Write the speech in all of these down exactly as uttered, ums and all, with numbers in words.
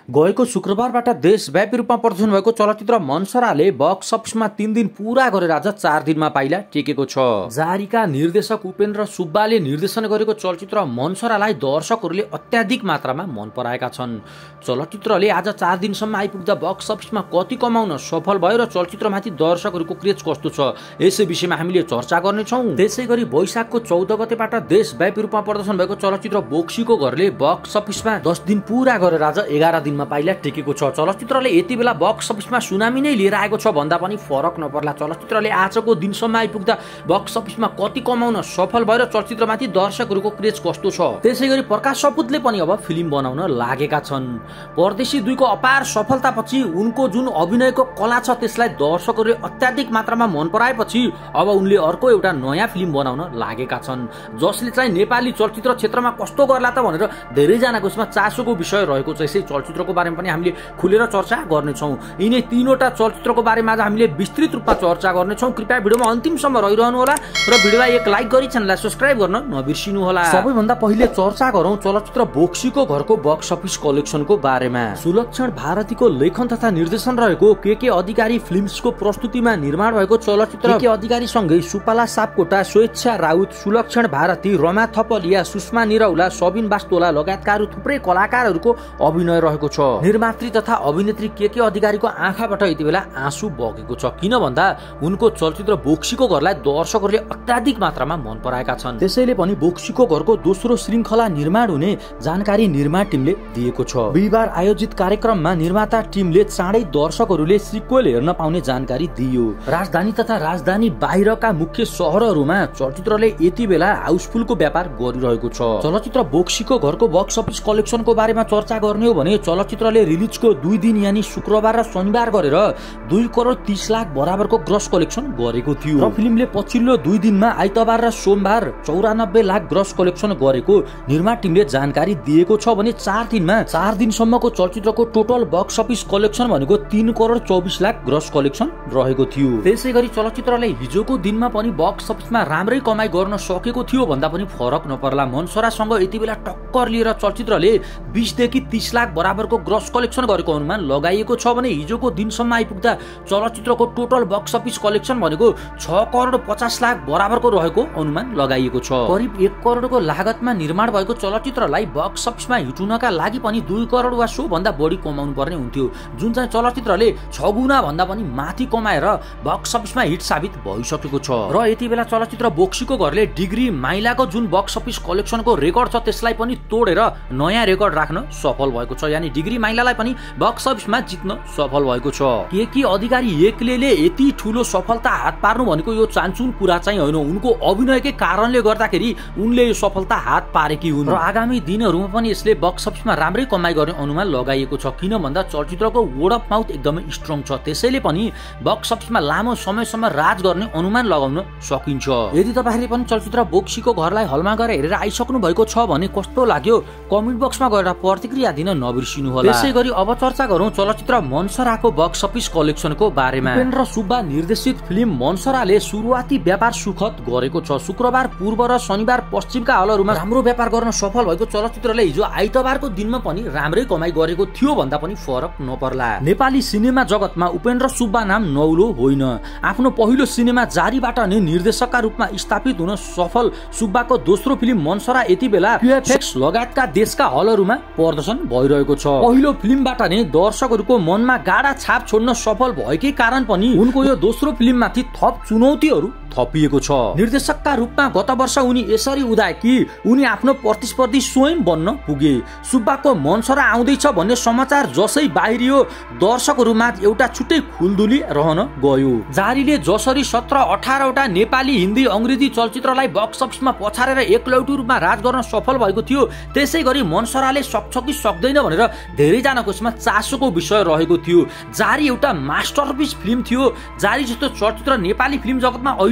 गएको शुक्रबारबाट देशव्यापी रूपमा प्रदर्शन भएको चलचित्र मनसराले बक्स अफिसमा तीन दिन पूरा गरेर आज चार दिनमा पाइला टेकेको छ। जारीका निर्देशक उपेन्द्र सुब्बाले निर्देशन गरेको चलचित्र मनसरालाई दर्शकहरूले अत्याधिक मात्रामा मन पराएका छन्। चलचित्रले आज चार दिनसम्म आइपुग्दा बक्स अफिसमा कति कमाउन सफल भयो र चलचित्रमाथि दर्शकहरूको क्रेज कस्तो छ यसै विषयमा हामीले चर्चा गर्नेछौँ। त्यसैगरी वैशाखको चौध गतेबाट देशव्यापी रूपमा प्रदर्शन भएको चलचित्र बोक्सीको घरले बक्स अफिसमा दस दिन पूरा गरेर आज एघार दिनमा पाइला टेकेको छ। चलचित्रले यति बेला बक्स अफिसमा सुनामी नै लिएर आएको छ भन्दा पनि फरक नपर्ला। चलचित्रले आजको दिनसम्म आइपुग्दा बक्स अफिसमा कति कमाउन सफल भएर चलचित्रमाथि दर्शकहरूको क्रेज कस्तो छ। त्यसैगरी प्रकाश सपुतले पनि अब फिल्म बनाउन लागेका छन्। परदेशी दुईको अपार सफलतापछि उनको जुन अभिनयको कला छ त्यसलाई दर्शकहरूले अत्याधिक मात्रामा मन पराएपछि अब उनले अर्को एउटा नयाँ फिल्म बनाउन लागेका छन्, जसले चाहिँ नेपाली चलचित्र क्षेत्रमा कस्तो गर्ला त भनेर धेरैजनाको यसमा चासोको विषय रहेको छ। यसै चलचित्रको बारेमा पनि हामीले खुलेर चर्चा गर्नेछौँ। यिनै तीनवटा चलचित्रको बारेमा आज हामीले विस्तृत रूपमा चर्चा गर्नेछौँ। कृपया भिडियोमा अन्तिमसम्म रहिरहनु होला र भिडियोलाई एक लाइक गरी च्यानललाई सब्स्क्राइब गर्न नबिर्सिनु होला। सबैभन्दा पहिले चर्चा गरौँ चलचित्र बोक्सीको घरको बक्स अफिस कलेक्सनको बारेमा। सुलक्षण भारतीको लेखन तथा निर्देशन रहेको के के अधिकारी फिल्म्सको प्रस्तुतिमा निर्माण भएको चलचित्र के के अधिकारी सँगै सुपाला सापकोटा, स्वेच्छा राउत, सुलक्षण भारती, रमा थपलिया, सुषमा निरौला, सबिन वास्तोला लगायतका अरू थुप्रै कलाकारहरूको अभिनय रहेको छ। निर्मात्री तथा अभिनेत्री के के अधिकारीको आँखाबाट यति बेला आँसु बगेको छ, किन भन्दा उनको चलचित्र बोक्सीको घरलाई दर्शकहरूले अत्याधिक मात्रामा मन पराएका छन्। त्यसैले पनि बोक्सीको घरको दोस्रो श्रृङ्खला निर्माण हुने जानकारी निर्माण टिमले दिएको छ। बिहिबार आयोजित कार्यक्रममा निर्माता टिमले चाँडै दर्शकहरूले सिक्वेल हेर्न पाउने जानकारी दियो। राजधानी तथा राजधानी बाहिरका मुख्य सहरहरूमा चलचित्रले यति बेला हाउसफुलको व्यापार गरिरहेको छ। चलचित्र बोक्सीको घरको बक्स अफिस कलेक्सनको बारेमा चर्चा गर्ने हो भने चलचित्रले रिलिजको दुई दिन यानी शुक्रबार र शनिबार गरेर दुई करोड तीस लाख बराबरको ग्रस कलेक्सन गरेको थियो र फिल्मले पछिल्लो दुई दिनमा आइतबार र सोमबार चौरानब्बे लाख ग्रस कलेक्सन गरेको निर्माण टिमले जानकारी दिएको छ भने चार दिनमा चार दिनसम्मको चलचित्रको टोटल बक्स अफिस कलेक्सन भनेको तीन करोड चौबिस लाख ग्रस कलेक्सन रहेको थियो। त्यसै गरी चलचित्रले हिजोको दिनमा पनि बक्स अफिसमा राम्रै कमाई गर्न सकेको थियो भन्दा पनि फरक नपर्ला। मनसरासँग यति बेला टक्कर लिएर चलचित्रले बीसदेखि तीस लाख बराबरको ग्रस कलेक्सन गरेको अनुमान लगाइएको छ भने हिजोको दिनसम्म आइपुग्दा चलचित्रको टोटल बक्स अफिस कलेक्सन भनेको छ करोड पचास लाख बराबरको रहेको अनुमान लगाइएको छ। करिब एक करोडको लागतमा निर्माण भएको चलचित्रलाई बक्स अफिसमा हिट हुनका लागि पनि दुई करोड वा सो भन्दा बढी कमाउनु पर्ने हुन्थ्यो, जुन चाहिँ चलचित्रले छ गुणा भन्दा पनि माथि कमाएर बक्स अफिसमा हिट साबित भइसकेको छ। र यति बेला चलचित्र बोक्सीको घरले डिग्री माइलाको जुन बक्स अफिस कलेक्सनको रेकर्ड छ त्यसलाई पनि तोडेर नयाँ रेकर्ड राख्न सफल भएको छ, यानी डिग्री माइलालाई पनि बक्स अफिसमा जित्न सफल भएको छ। के के अधिकारी एक्लैले यति ठुलो सफलता हात पार्नु भनेको यो चान्चुन कुरा चाहिँ होइन, उनको अभिनयकै कारणले गर्दाखेरि उनले यो सफलता हात पारेकी हुन् र आगामी दिनहरूमा पनि यसले बक्स अफिसमा राम्रै कमाई गर्ने अनुमान लगाइएको छ, किन भन्दा चलचित्रको वर्ड अफ माउथ एकदमै स्ट्रङ छ। त्यसैले पनि बक्स अफिसमा लामो समयसम्म राज गर्ने अनुमान लगाउन सकिन्छ। यदि तपाईँहरूले पनि चलचित्र बोक्सीको घरलाई हलमा गएर हेरेर आइसक्नु भएको छ भने कस्तो लाग्यो कमेन्ट बक्समा गएर प्रतिक्रिया दिन नबिर्सिनु होला। त्यसै गरी अब चर्चा गरौँ चलचित्र मनसराको बक्स अफिस कलेक्सनको बारेमा। उपेन्द्र सुब्बा निर्देशित फिल्म मनसराले सुरुवाती व्यापार सुखद गरेको छ। शुक्रबार पूर्व र शनिबार पश्चिमका हलहरूमा राम्रो व्यापार गर्न सफल भएको चलचित्रले हिजो आइतबारको दिनमा पनि राम्रै कमाई गरेको थियो भन्दा पनि फरक नपर्ला। नेपाली सिनेमा जगतमा उपेन्द्र सुब्बा नाम नौलो होइन। आफ्नो पहिलो सिनेमा जारीबाट नै निर्देशकका रूपमा स्थापित हुन सफल सुब्बाको दोस्रो फिल्म मनसरा यति बेला भिएफएक्स लगायतका देशका हलहरूमा प्रदर्शन भइरहेको छ। पहिलो फिल्मबाट नै दर्शकहरूको मनमा गाढा छाप छोड्न सफल भएकै कारण पनि उनको यो दोस्रो फिल्ममाथि थप चुनौतीहरू थपिएको छ। निर्देशकका रूपमा गत वर्ष उनी यसरी उदाए कि उनी आफ्नो प्रतिस्पर्धी स्वयं बन्न पुगे। सुब्बाको मनसरा आउँदैछ भन्ने समाचार जसै बाहिरियो दर्शकहरूमा एउटा छुट्टै खुलदुली रहन गयो। जारीले जसरी सत्र अठारवटा नेपाली, हिन्दी, अङ्ग्रेजी चलचित्रलाई बक्स अफिसमा पछारेर एकलौटी रूपमा राज गर्न सफल भएको थियो, त्यसै गरी मनसराले सक्छ कि सक्दैन भनेर धेरैजनाको यसमा चासोको विषय रहेको थियो। जारी एउटा मास्टरपिस फिल्म थियो। जारी जस्तो चलचित्र नेपाली फिल्म जगतमा अहिले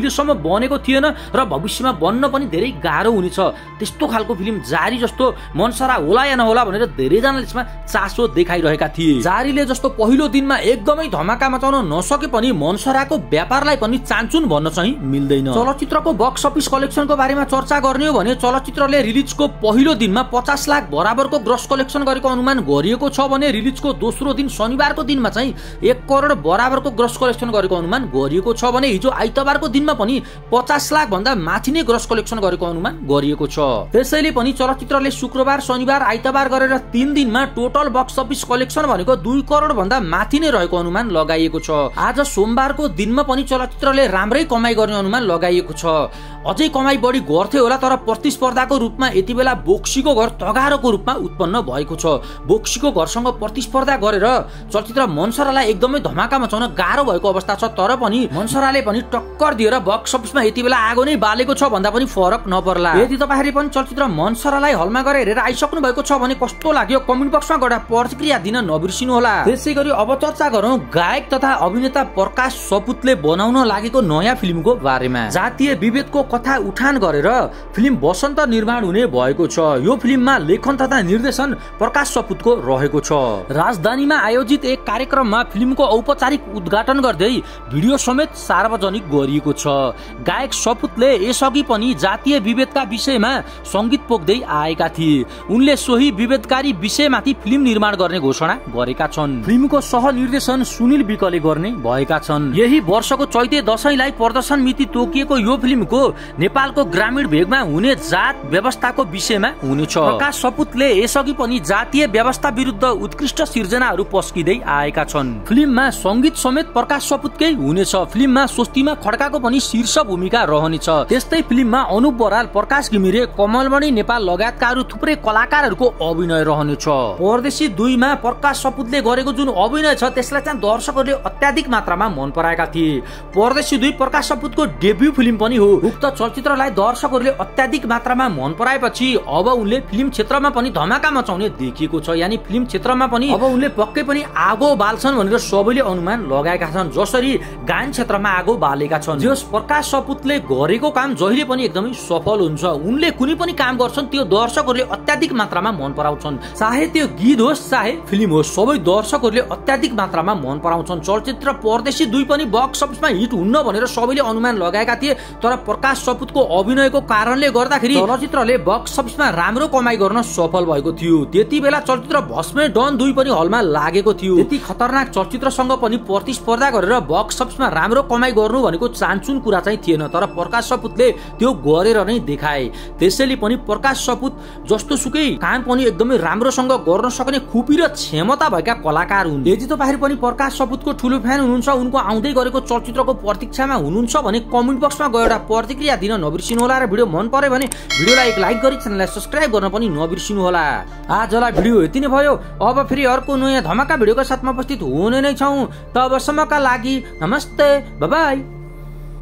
अहिलेसम्म बनेको थिएन र भविष्यमा बन्न पनि धेरै गाह्रो हुनेछ। त्यस्तो खालको फिल्म जारी जस्तो मनसरा होला या नहोला भनेर धेरैजनाले यसमा चासो देखाइरहेका थिए। जारीले जस्तो पहिलो दिनमा एकदमै धमाका मचाउन नसके पनि मनसराको व्यापारलाई पनि चान्चुन भन्न चाहिँ मिल्दैन। चलचित्रको बक्स अफिस कलेक्सनको बारेमा चर्चा गर्ने हो भने चलचित्रले रिलिजको पहिलो दिनमा पचास लाख बराबरको ग्रस कलेक्सन गरेको अनुमान गरिएको छ भने रिलिजको दोस्रो दिन शनिबारको दिनमा चाहिँ एक करोड बराबरको ग्रस कलेक्सन गरेको अनुमान गरिएको छ भने हिजो आइतबारको दिनमा पनि पचास लाख भन्दा माथि नै ग्रस कलेक्सन गरेको अनुमान गरिएको छ। त्यसैले पनि चलचित्रले शुक्रबार शनिबार आइतबार गरेर तीन दिनमा टोटल बक्स अफिस कलेक्सन भनेको दुई करोड भन्दा माथि नै रहेको अनुमान लगाइएको छ। आज सोमबारको दिनमा पनि चलचित्रले राम्रै कमाई गर्ने अनुमान लगाइएको छ। अझै कमाई बढी गर्थे होला तर प्रतिस्पर्धाको रूपमा यति बेला बोक्सीको घर तगारोको रूपमा उत्पन्न भएको छ। बोक्सीको घरसँग प्रतिस्पर्धा गरेर चलचित्र मनसरालाई एकदमै धमाका मचाउन गाह्रो भएको अवस्था छ। तर पनि मनसराले पनि टक्कर दिएर बक्स अफिसमा यति बेला आगो नै बालेको छ भन्दा पनि फरक नपर्ला। यदि तपाईहरुले पनि चलचित्र मनसरालाई हलमा गएर हेरेर आइसक्नु भएको छ भने कस्तो लाग्यो कमेन्ट बक्समा गएर प्रतिक्रिया दिन नबिर्सिनु होला। त्यसैगरी अब चर्चा गरौं गायक तथा अभिनेता प्रकाश सपुतले बनाउन लागेको नयाँ फिल्मको बारेमा। जातीय विभेदको कथा उठान गरेर फिल्म बसन्त निर्माण हुने भएको छ। यो फिल्ममा लेखन तथा निर्देशन प्रकाश सपुतको रहेको छ। राजधानीमा आयोजित एक कार्यक्रममा फिल्मको औपचारिक उद्घाटन गर्दै भिडियो समेत सार्वजनिक गरिएको छ। गायक सपुतले यसअघि पनि जातीय विभेदका विषयमा संगीत पोख्दै आएका थिए। उनले सोही विभेदकारी विषयमाथि फिल्म निर्माण गर्ने घोषणा गरेका छन्। फिल्मको सहनिर्देशन सुनिल विकले गर्ने भएका छन्। यही वर्षको चैते दशैंलाई प्रदर्शन मिति तोकिएको यो फिल्मको नेपालको ग्रामीण भेगमा हुने जात व्यवस्थाको विषयमा हुनेछ। प्रकाश सपुतले यसअघि पनि जातीय व्यवस्था विरुद्ध उत्कृष्ट सिर्जनाहरू पस्किँदै आएका छन्। फिल्ममा संगीत समेत प्रकाश सपुतकै हुनेछ। फिल्ममा स्वस्तिमा खड्काको पनि शीर्ष भूमिका रहनेछ। त्यस्तै फिल्ममा अनुप बराल, प्रकाश घिमिरे, कमलमणि नेपाल लगायतका अरू थुप्रै कलाकारहरूको अभिनय रहनेछ। परदेशी दुईमा प्रकाश सपुतले गरेको जुन अभिनय छ त्यसलाई चाहिँ दर्शकहरूले अत्याधिक मात्रामा मन पराएका थिए। परदेशी दुई प्रकाश सपुतको डेब्यू फिल्म पनि हो। उक्त चलचित्रलाई दर्शकहरूले अत्याधिक मात्रामा मन पराएपछि अब उनले फिल्म क्षेत्रमा पनि धमाका मचाउने देखिएको छ। यानी फिल्म क्षेत्रमा पनि अब उनले पक्कै पनि आगो बाल्छन् भनेर सबैले अनुमान लगाएका छन्। जसरी गायन क्षेत्रमा आगो बालेका छन्। जस प्रकाश सपुतले गरेको काम जहिले पनि एकदमै सफल हुन्छ। उनले कुनै पनि काम गर्छन् त्यो दर्शकहरूले अत्याधिक मात्रामा मन पराउँछन्। चाहे त्यो गीत होस् चाहे फिल्म होस् सबै दर्शकहरूले अत्याधिक मात्रामा मन पराउँछन्। चलचित्र परदेशी दुई पनि बक्स अफिसमा हिट हुन्न भनेर सबैले अनुमान लगाएका थिए। तर प्रकाश सपुतको अभिनयको कारणले गर्दाखेरि चलचित्रले बक्स अफिसमा राम्रो कमाई गर्न सफल भएको थियो। त्यति बेला चलचित्र भस्मे डन दुई पनि हलमा लागेको थियो। त्यति खतरनाक चलचित्रसँग पनि प्रतिस्पर्धा गरेर बक्स अफिसमा राम्रो कमाई गर्नु भनेको चान्चुन कुरा चाहिँ थिएन। तर प्रकाश सपुतले त्यो गरेर नै देखाए। त्यसैले पनि प्रकाश सपुत जस्तो सुकै काम पनि एकदमै राम्रोसँग गर्न सक्ने खुबी र क्षमता भएका कलाकार हुन्। यदि तपाईहरु पनि प्रकाश सपुतको ठुलो फ्यान हुनुहुन्छ, उनको आउँदै गरेको चलचित्रको प्रतीक्षामा हुनुहुन्छ भने कमेन्ट बक्समा गएर प्रतिक्रिया दिन नबिर्सिनु होला। र भिडियो मन पर्यो भने भिडियोलाई एक लाइक गरी च्यानललाई सब्स्क्राइब गर्न पनि नबिर्सिनु होला। आजलाई भिडियो यति नै भयो। अब फेरि अर्को नयाँ धमाका भिडियोको साथमा उपस्थित हुने नै छौं। तबसम्मका लागि नमस्ते, बाइ बाइ।